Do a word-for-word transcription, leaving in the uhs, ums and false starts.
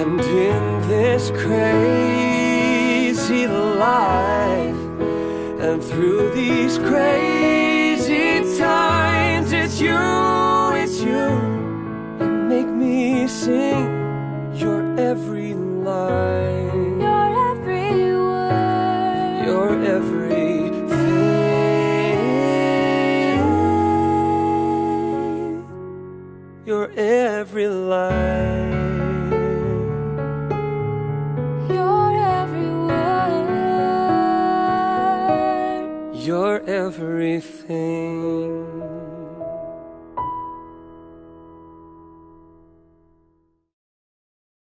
And in this crazy life, and through these crazy times, it's you, it's you. You make me sing your every line, your every word, your everything, your every line. You're everything.